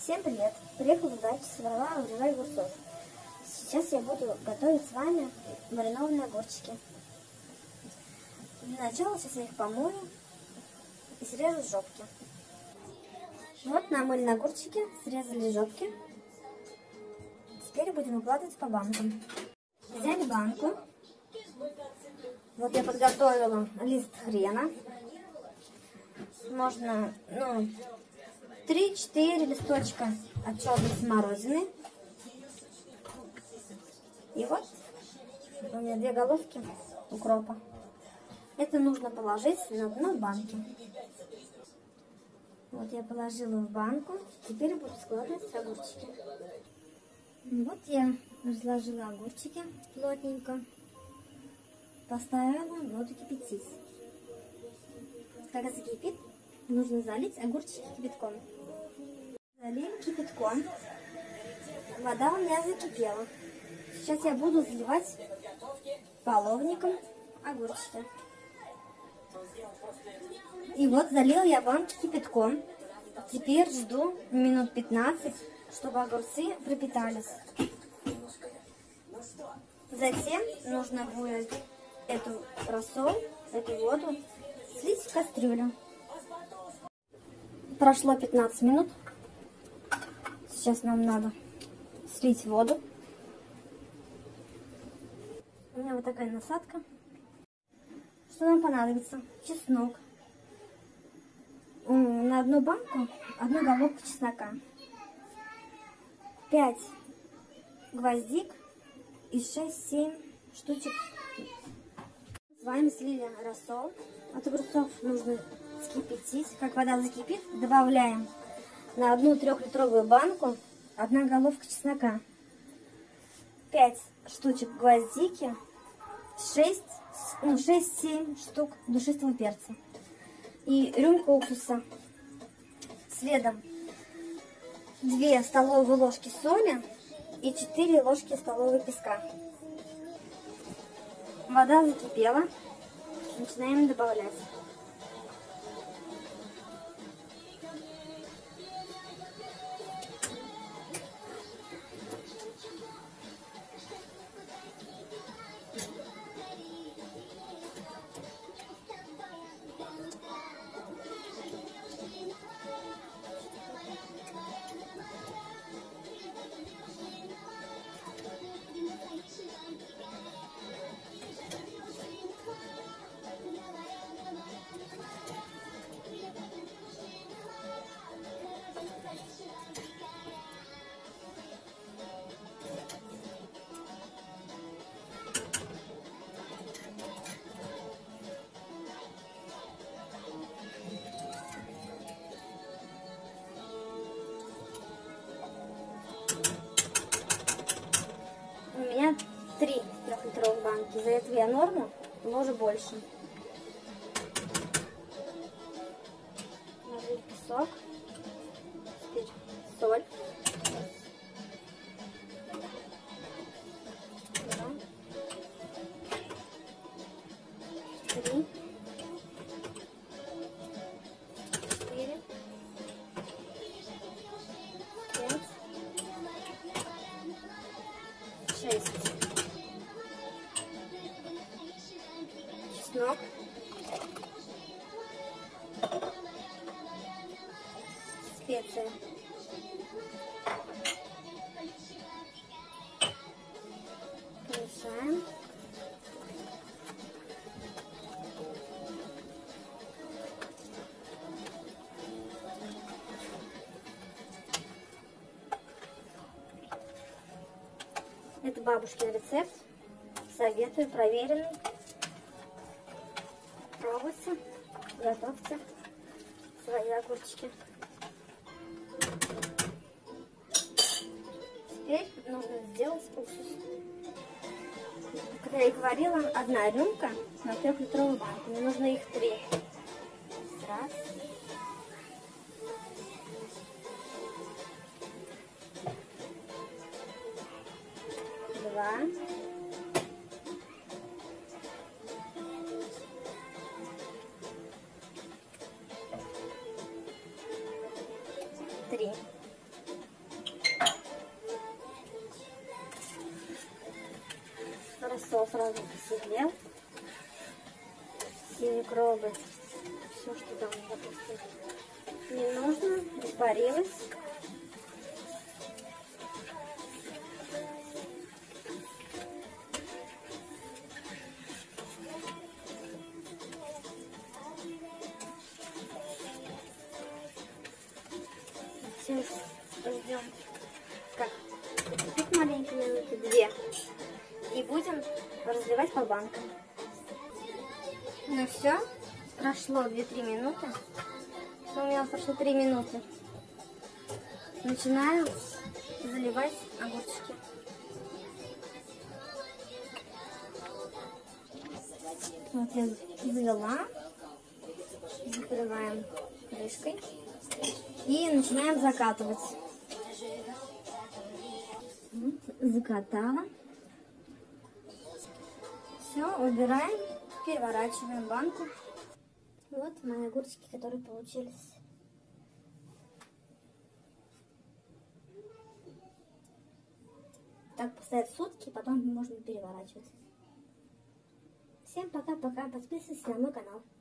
Всем привет! Приехала в дачу, собрала урожай огурцов. Сейчас я буду готовить с вами маринованные огурчики. Для начала сейчас я их помою и срежу жопки. Вот намыли огурчики, срезали жопки. Теперь будем укладывать по банкам. Взяли банку. Вот я подготовила лист хрена. Можно, 3-4 листочка от черной смородины. И вот у меня 2 головки укропа. Это нужно положить на дно банки. Вот я положила в банку. Теперь буду складывать огурчики. Вот я разложила огурчики плотненько. Поставила воду кипятить. Когда закипит, нужно залить огурчики кипятком. Залили кипятком. Вода у меня закипела. Сейчас я буду заливать половником огурчики. И вот залила я банки кипятком. Теперь жду минут 15, чтобы огурцы пропитались. Затем нужно будет эту рассол, эту воду слить в кастрюлю. Прошло 15 минут. Сейчас нам надо слить воду. У меня вот такая насадка. Что нам понадобится? Чеснок. На одну банку 1 головку чеснока. 5 гвоздик и 6-7 штучек. С вами слили рассол от огурцов. Нужно вскипятить. Как вода закипит, добавляем на одну 3-литровую банку 1 головка чеснока, 5 штучек гвоздики, 6-7 штук душистого перца и рюмку уксуса. Следом 2 столовые ложки соли и 4 ложки столовой песка. Вода закипела. Начинаем добавлять. У меня 3 3-литровых банки. За этого я норму ложу больше. Ложу песок. Теперь соль. 2, 3, 4, 5, 6. Чеснок. Специи. Помешаем. Это бабушкин рецепт. Советую, проверенный. Пробуйте, готовьте свои огурчики. Теперь нужно сделать уксус. Когда я их варила, 1 рюмка на 3-литровую банку. Мне нужно их 3. Раз. Два. 3. соус сразу посветлел. Все микробы, все, что там, допустим, не нужно, испарилось. Сейчас ждем, как кипит маленько, минуты 2. И будем разливать по банкам. Ну все, прошло 2-3 минуты. У меня прошло 3 минуты. Начинаю заливать огурчики. Вот я залила. Закрываем крышкой. И начинаем закатывать. Закатала. Все, убираем, переворачиваем банку. Вот мои огурчики, которые получились. Так поставить сутки, потом можно переворачивать. Всем пока-пока, подписывайтесь на мой канал.